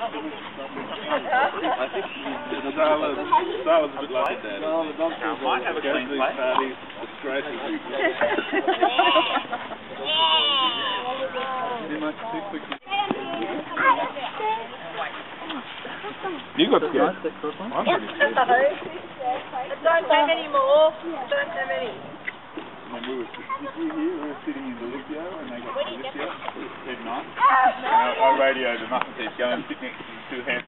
I think Starla's a bit like that. No, the dog Might have a clean plate. Parties, disgracing you. Too much too quick. You got scared. I'm pretty scared. Don't have any more. Don't have any. When we were sitting in Delizio and they got Delizio, said night. I radioed the muffin teeth, go and sit next to the two hands.